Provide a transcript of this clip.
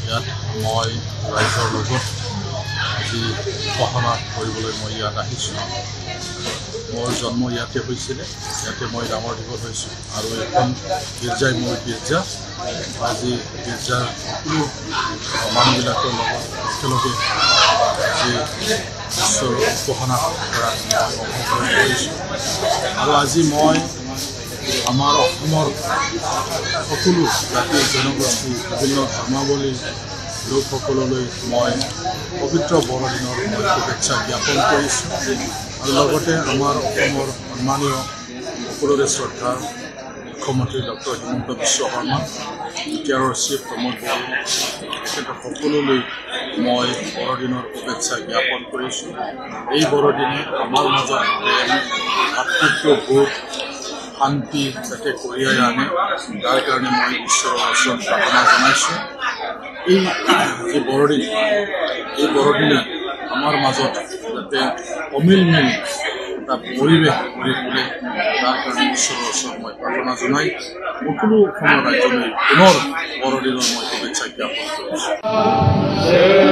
ইয়াত মই ৰাইজৰ লগত আজি উপাসনা কৰিবলৈ মই ইয়াত আহিছোঁ। মোৰ জন্ম ইয়াতে হৈছিলে, ইয়াতে মই ডাঙৰ দীঘল হৈছোঁ আৰু এখন গীৰ্জাই মোৰ গীৰ্জা। আজি গীৰ্জাৰ সকলো মানুহবিলাকৰ লগত একেলগে আজি ঈশ্বৰৰ উপাসনা কৰাত অংশগ্ৰহণ কৰিছোঁ। আৰু আজি মই আমাৰ অসমৰ সকলো জাতি জনগোষ্ঠী বিভিন্ন ধৰ্মাৱলী লোকসকললৈ মই পবিত্ৰ বৰদিনৰ মই শুভেচ্ছা জ্ঞাপন কৰিছোঁ। আৰু লগতে আমাৰ অসমৰ সন্মানীয় সকলোৰে শ্ৰদ্ধা মুখ্যমন্ত্ৰী ডক্টৰ হিমন্ত বিশ্ব শৰ্মা, বিটিআৰৰ চিফ প্ৰমোদ বড়ো, তেখেতক সকলোলৈ মই বৰদিনৰ শুভেচ্ছা জ্ঞাপন কৰিছোঁ। এই বৰদিনে আমাৰ মাজত প্ৰেম, ভাতৃত্ববোধ, শান্তি যাতে কঢ়িয়াই আনে, তাৰ কাৰণে মই ঈশ্বৰৰ ওচৰত প্ৰাৰ্থনা জনাইছোঁ। এই যি বৰদিন, এই বৰদিনে আমাৰ মাজত যাতে অমিল এটা পৰিৱেশ গঢ়ি তোলে, তাৰ কাৰণে ঈশ্বৰৰ ওচৰত মই প্ৰাৰ্থনা জনাই সকলো অসমৰ ৰাইজলৈ পুনৰ বৰদিনৰ মই শুভেচ্ছা জ্ঞাপন কৰিছোঁ।